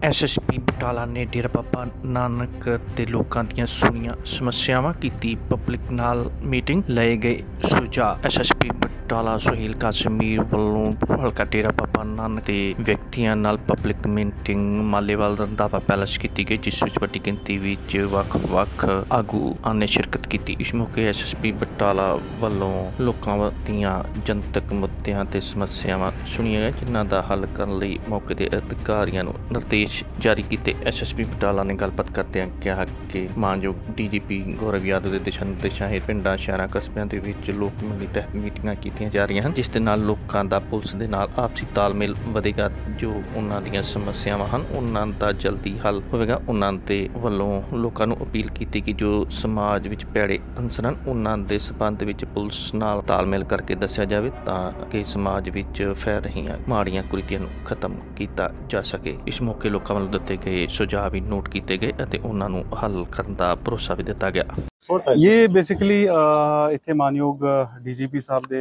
SSP Batala ਨੇ ਡੇਰਾ ਬਾਬਾ ਨਾਨਕ ਤੇ ਲੋਕਾਂ ਦੀਆਂ ਸੁਣੀਆਂ ਸਮੱਸਿਆਵਾਂ, ਕੀਤੀ ਪਬਲਿਕ ਨਾਲ ਮੀਟਿੰਗ, ਲਏ ਗਏ ਸੁਝਾਅ। SSP ਬਟਾਲਾ ਸੁਹੇਲ ਕਾਸ਼ਮੀਰ ਵੱਲੋਂ ਹਲਕਾ ਡੇਰਾ ਬਾਬਾ ਨਾਨਕ ਦੇ ਵਿਅਕਤੀਆਂ ਨਾਲ public meeting Malewal Randhawa palace ਕੀਤੀ ਗਈ, ਜਿਸ ਵਿੱਚ ਵੱਡੀ ਗਿਣਤੀ ਵਿੱਚ ਵੱਖ-ਵੱਖ ਆਗੂਆਂ ਨੇ ਸ਼ਿਰਕਤ ਕੀਤੀ। ਇਸ ਮੌਕੇ SSP ਬਟਾਲਾ ਵੱਲੋਂ ਲੋਕਾਂ ਦੀਆਂ ਜਨਤਕ ਮੁੱਦਿਆਂ ਤੇ ਸਮੱਸਿਆਵਾਂ ਸੁਣੀਆਂ ਗਈਆਂ, ਜਿਨ੍ਹਾਂ ਦਾ ਹੱਲ ਕਰਨ ਲਈ ਮੌਕੇ ਦੇ ਅਧਿਕਾਰੀਆਂ ਨੂੰ ਨਿਰਦੇਸ਼ ਜਾਰੀ ਕੀਤੇ। SSP ਬਟਾਲਾ ਨੇ ਗੱਲਬਾਤ ਕਰਦਿਆਂ ਕਿਹਾ ਕਿ ਮਾਨਯੋਗ DGP ਗੌਰਵ ਯਾਦਵ ਦੇ ਦਿਸ਼ਾ ਨਿਰਦੇਸ਼ਾਂ ਹੇਠ ਪਿੰਡਾਂ, ਸ਼ਹਿਰਾਂ, ਕਸਬਿਆਂ ਦੇ ਵਿੱਚ ਲੋਕ ਮਿਲਣੀ ਤਹਿਤ ਮੀਟਿੰਗਾਂ ਕੀਤੀਆਂ ਜਾ ਰਹੀਆਂ ਹਨ, ਜਿਸ ਦੇ ਨਾਲ ਲੋਕਾਂ ਦਾ ਪੁਲਿਸ ਦੇ ਨਾਲ ਆਪਸੀ ਤਾਲਮੇਲ ਵਧੇਗਾ। ਜੋ ਉਹਨਾਂ ਦੀਆਂ ਸਮੱਸਿਆਵਾਂ ਹਨ, ਉਹਨਾਂ ਦਾ ਜਲਦੀ ਹੱਲ ਹੋਵੇਗਾ। ਉਹਨਾਂ ਦੇ ਵੱਲੋਂ ਲੋਕਾਂ ਨੂੰ ਅਪੀਲ ਕੀਤੀ ਕਿ ਜੋ ਸਮਾਜ ਵਿੱਚ ਭੈੜੇ ਅਨਸਰ ਹਨ, ਉਹਨਾਂ ਦੇ ਸਬੰਧ ਵਿੱਚ ਪੁਲਿਸ ਨਾਲ ਤਾਲਮੇਲ ਕਰਕੇ ਦੱਸਿਆ ਜਾਵੇ, ਤਾਂ ਕਿ ਸਮਾਜ ਵਿੱਚ ਫੈਲ ਰਹੀਆਂ ਮਾੜੀਆਂ ਕੁਰੀਤੀਆਂ ਨੂੰ ਖਤਮ ਕੀਤਾ ਜਾ ਸਕੇ। ਇਸ ਮੌਕੇ ਲੋਕਾਂ ਵੱਲੋਂ ਦਿੱਤੇ ਗਏ ਸੁਝਾਅ ਵੀ ਨੋਟ ਕੀਤੇ ਗਏ ਅਤੇ ਉਹਨਾਂ ਨੂੰ ਹੱਲ ਕਰਨ ਦਾ ਭਰੋਸਾ ਵੀ ਦਿੱਤਾ ਗਿਆ। ये बेसिकली इत्थे मानयोग DGP साहब के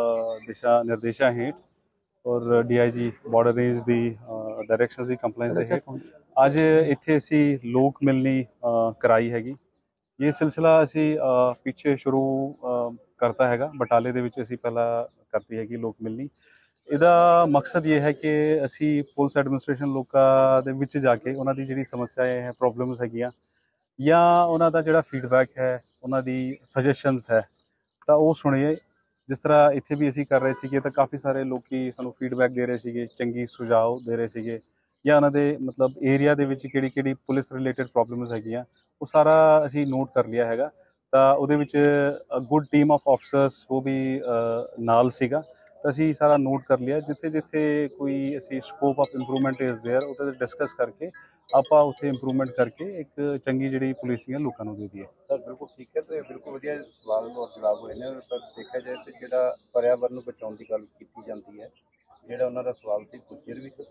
दिशा निर्देशा हेठ और DIG बॉर्डर रेंज की डायरैक्शनस की कंप्लेंट्स हेठ अज इत्थे असी लोक मिलनी कराई हैगी। ये सिलसिला असी पिछे शुरू करता हैगा। बटाले दे विच असी पहला करती हैगी लोक मिलनी। ਇਹਦਾ मकसद ये है कि असी पुलिस एडमिनिस्ट्रेशन लोगों ਦੇ ਵਿੱਚ ਜਾ ਕੇ ਉਹਨਾਂ ਦੀ ਜਿਹੜੀ ਸਮੱਸਿਆएं ਹੈ, ਪ੍ਰੋਬਲਮਸ ਹੈਗੀਆਂ, ਜਾਂ ਉਹਨਾਂ ਦਾ ਜਿਹੜਾ ਫੀਡਬੈਕ ਹੈ, ਉਹਨਾਂ ਦੀ ਸਜੈਸ਼ਨਸ ਹੈ, ਤਾਂ ਉਹ ਸੁਣੀਏ। ਜਿਸ ਤਰ੍ਹਾਂ ਇੱਥੇ ਵੀ ਅਸੀਂ ਕਰ ਰਹੇ ਸੀਗੇ ਤਾਂ ਕਾਫੀ ਸਾਰੇ ਲੋਕੀ ਸਾਨੂੰ ਫੀਡਬੈਕ ਦੇ ਰਹੇ ਸੀਗੇ, ਚੰਗੀ ਸੁਝਾਅ ਦੇ ਰਹੇ ਸੀਗੇ, ਜਾਂ ਉਹਨਾਂ ਦੇ ਮਤਲਬ ਏਰੀਆ ਦੇ ਵਿੱਚ ਕਿਹੜੀ ਕਿਹੜੀ ਪੁਲਿਸ ਰਿਲੇਟਡ ਪ੍ਰੋਬਲਮਸ ਹੈਗੀਆਂ, ਉਹ ਸਾਰਾ ਅਸੀਂ ਨੋਟ ਕਰ ਲਿਆ ਹੈਗਾ। ਤਾਂ ਉਹਦੇ ਵਿੱਚ ਗੁੱਡ ਟੀਮ ਆਫ ਆਫਸਰਸ ਉਹ ਵੀ ਨਾਲ ਸੀਗਾ। ਤਾਂ ਅਸੀਂ ਸਾਰਾ ਨੋਟ ਕਰ ਲਿਆ। ਜਿੱਥੇ ਜਿੱਥੇ ਕੋਈ ਅਸੀਂ scope of improvement is there, ਉਹਦੇ 'ਤੇ ਡਿਸਕਸ ਕਰਕੇ ਆਪਾਂ ਉੱਥੇ ਇੰਪਰੂਵਮੈਂਟ ਕਰਕੇ ਇੱਕ ਚੰਗੀ ਜਿਹੜੀ ਪੁਲਿਸਿੰਗ ਹੈ ਲੋਕਾਂ ਨੂੰ ਦੇ ਦਈਏ। ਸਰ ਬਿਲਕੁਲ ਠੀਕ ਹੈ, ਤੇ ਬਿਲਕੁਲ ਵਧੀਆ ਸਵਾਲ ਔਰ ਜਵਾਬ ਹੋਏ ਨੇ। ਪਰ ਦੇਖਿਆ ਜਾਏ ਤਾਂ ਜਿਹੜਾ ਪਰਿਆਵਰਨ ਨੂੰ ਬਚਾਉਣ ਦੀ ਗੱਲ ਕੀਤੀ ਜਾਂਦੀ ਹੈ, ਜਿਹੜਾ ਉਹਨਾਂ ਦਾ ਸਵਾਲ ਸੀ, ਗੁੱਜਰ ਵੀ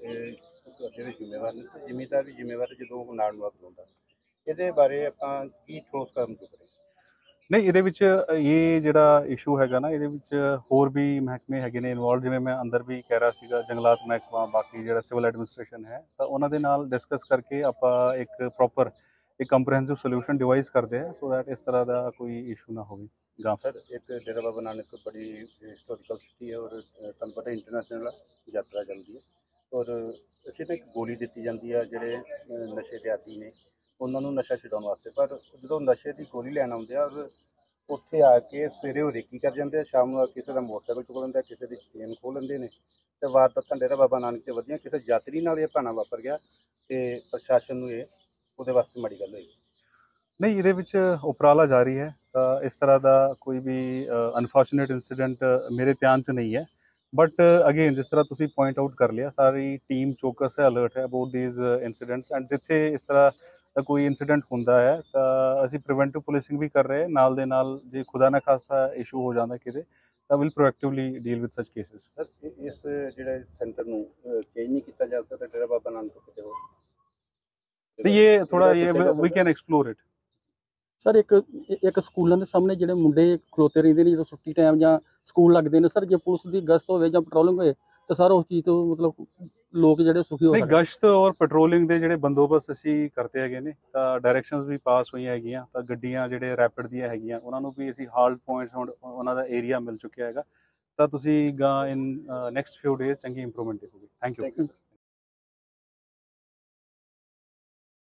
ਜਿਹੜੇ ਜ਼ਿੰਮੇਵਾਰ ਨੇ ਤੇ ਜ਼ਿਮੀਂਦਾਰ ਵੀ ਜ਼ਿੰਮੇਵਾਰ ਜਦੋਂ ਨਾੜ ਨੂੰ ਅੱਗ ਲਾਉਂਦਾ, ਇਹਦੇ ਬਾਰੇ ਆਪਾਂ ਕੀ ਠੋਸ ਕਦਮ ਚੁੱਕ ਰਹੇ? ਨਹੀਂ, ਇਹਦੇ ਵਿੱਚ ਇਹ ਜਿਹੜਾ ਇਸ਼ੂ ਹੈਗਾ ਨਾ, ਇਹਦੇ ਵਿੱਚ ਹੋਰ ਵੀ ਮਹਿਕਮੇ ਹੈਗੇ ਨੇ ਇਨਵੋਲਵ। ਜਿਵੇਂ ਮੈਂ ਅੰਦਰ ਵੀ ਕਹਿ ਰਿਹਾ ਸੀਗਾ, ਜੰਗਲਾਤ ਮਹਿਕਮਾ, ਬਾਕੀ ਜਿਹੜਾ ਸਿਵਲ ਐਡਮਿਨਿਸਟ੍ਰੇਸ਼ਨ ਹੈ, ਤਾਂ ਉਹਨਾਂ ਦੇ ਨਾਲ ਡਿਸਕਸ ਕਰਕੇ ਆਪਾਂ ਇੱਕ ਪ੍ਰੋਪਰ ਇੱਕ ਕੰਪਰੀਹੈਂਸਿਵ ਸੋਲਿਊਸ਼ਨ ਡਿਵਾਈਸ ਕਰਦੇ ਹਾਂ, ਸੋ ਦੈਟ ਇਸ ਤਰ੍ਹਾਂ ਦਾ ਕੋਈ ਇਸ਼ੂ ਨਾ ਹੋਵੇ। ਗਾਂ ਸਰ, ਇੱਕ ਡੇਰਾ ਬਾਬਾ ਨਾਨਕ ਬੜੀ ਹਿਸਟੋਰੀਕਲ ਸਿਟੀ ਹੈ, ਔਰ ਤੁਹਾਨੂੰ ਪਤਾ ਇੰਟਰਨੈਸ਼ਨਲ ਯਾਤਰਾ ਚੱਲਦੀ ਹੈ, ਔਰ ਇੱਥੇ ਤਾਂ ਇੱਕ ਗੋਲੀ ਦਿੱਤੀ ਜਾਂਦੀ ਹੈ ਜਿਹੜੇ ਨਸ਼ੇ ਦੇ ਆਦੀ ਨੇ, ਉਹਨਾਂ ਨੂੰ ਨਸ਼ਾ ਛਡਾਉਣ ਵਾਸਤੇ। ਪਰ ਜਦੋਂ ਨਸ਼ੇ ਦੀ ਗੋਲੀ ਲੈਣ ਆਉਂਦੇ ਆ, ਔਰ ਉੱਥੇ ਆ ਕੇ ਸਵੇਰੇ ਉਹ ਰੇਕੀ ਕਰ ਜਾਂਦੇ ਆ, ਸ਼ਾਮ ਨੂੰ ਕਿਸੇ ਦਾ ਮੋਟਰਸਾਈਕਲ ਚੁੱਕ ਲੈਂਦੇ, ਕਿਸੇ ਦੀ ਚੇਨ ਖੋਹ ਲੈਂਦੇ ਨੇ, ਅਤੇ ਵਾਰਦਾਤਾਂ ਡੇਰਾ ਬਾਬਾ ਨਾਨਕ 'ਤੇ ਵਧੀਆਂ। ਕਿਸੇ ਯਾਤਰੀ ਨਾਲ ਇਹ ਭਾਣਾ ਵਾਪਰ ਗਿਆ ਅਤੇ ਪ੍ਰਸ਼ਾਸਨ ਨੂੰ ਇਹ ਉਹਦੇ ਵਾਸਤੇ ਮਾੜੀ ਗੱਲ ਹੋਈ। ਨਹੀਂ, ਇਹਦੇ ਵਿੱਚ ਉਪਰਾਲਾ ਜਾਰੀ ਹੈ। ਤਾਂ ਇਸ ਤਰ੍ਹਾਂ ਦਾ ਕੋਈ ਵੀ ਅਨਫੋਰਚੂਨੇਟ ਇੰਸੀਡੈਂਟ ਮੇਰੇ ਧਿਆਨ 'ਚ ਨਹੀਂ ਹੈ। ਬਟ ਅਗੇਨ, ਜਿਸ ਤਰ੍ਹਾਂ ਤੁਸੀਂ ਪੁਆਇੰਟ ਆਊਟ ਕਰ ਲਿਆ, ਸਾਰੀ ਟੀਮ ਚੌਕਸ ਹੈ, ਅਲਰਟ ਹੈ ਅਬਾਊਟ ਦੀਜ਼ ਇੰਸੀਡੈਂਟਸ। ਐਂਡ ਜਿੱਥੇ ਇਸ ਤਰ੍ਹਾਂ ਦਾ ਕੋਈ ਇੰਸੀਡੈਂਟ ਹੁੰਦਾ ਹੈ ਤਾਂ ਅਸੀਂ ਪ੍ਰੀਵੈਂਟਿਵ ਪੁਲਿਸਿੰਗ ਵੀ ਕਰ ਰਹੇ ਹਾਂ। ਨਾਲ ਦੇ ਨਾਲ ਜੇ ਖੁਦਾ ਨਾ ਖਾਸਤਾ ਇਸ਼ੂ ਹੋ ਜਾਂਦਾ ਕਿਤੇ, ਤਾਂ will proactively deal with such cases. Sir, ਇਸ ਜਿਹੜੇ ਸੈਂਟਰ ਨੂੰ ਚੇਂਜ ਨਹੀਂ ਕੀਤਾ ਜਾ ਸਕਦਾ ਡੇਰਾ ਬਾਬਾ ਨਾਨਕ ਤੋਂ ਕਿਤੇ ਹੋਰ? ਇਹ ਥੋੜਾ we can explore it. Sir, ਇੱਕ ਸਕੂਲਾਂ ਦੇ ਸਾਹਮਣੇ ਜਿਹੜੇ ਮੁੰਡੇ ਖਲੋਤੇ ਰਹਿੰਦੇ ਨੇ ਜਦੋਂ ਛੁੱਟੀ ਟਾਈਮ ਜਾਂ ਸਕੂਲ ਲੱਗਦੇ ਨੇ, ਸਰ ਜੇ ਪੁਲਿਸ ਦੀ ਗਸ਼ਤ ਹੋਵੇ ਜਾਂ ਪੈਟਰੋਲਿੰਗ ਹੋਏ ਤਾਂ ਸਰ ਉਸ ਚੀਜ਼ ਤੋਂ ਮਤਲਬ ਲੋਕ ਜਿਹੜੇ ਸੁਖੀ ਹੋ ਨਹੀਂ, ਗਸ਼ਤ ਔਰ ਪੈਟਰੋਲਿੰਗ ਦੇ ਜਿਹੜੇ ਬੰਦੋਬਸਤ ਅਸੀਂ ਕਰਤੇ ਹੈਗੇ ਨੇ, ਤਾਂ ਡਾਇਰੈਕਸ਼ਨਸ ਵੀ ਪਾਸ ਹੋਈਆਂ ਹੈਗੀਆਂ। ਤਾਂ ਗੱਡੀਆਂ ਜਿਹੜੇ ਰੈਪਿਡ ਦੀਆਂ ਹੈਗੀਆਂ, ਉਹਨਾਂ ਨੂੰ ਵੀ ਅਸੀਂ ਹਾਲਟ ਪੁਆਇੰਟਸ, ਹੁਣ ਉਹਨਾਂ ਦਾ ਏਰੀਆ ਮਿਲ ਚੁੱਕਿਆ ਹੈਗਾ। ਤਾਂ ਤੁਸੀਂ ਇਨ ਨੈਕਸਟ ਫਿਊ ਡੇਜ਼ ਚੰਗੀ ਇੰਪਰੂਵਮੈਂਟ ਦੇਖੋਗੇ। Thank you.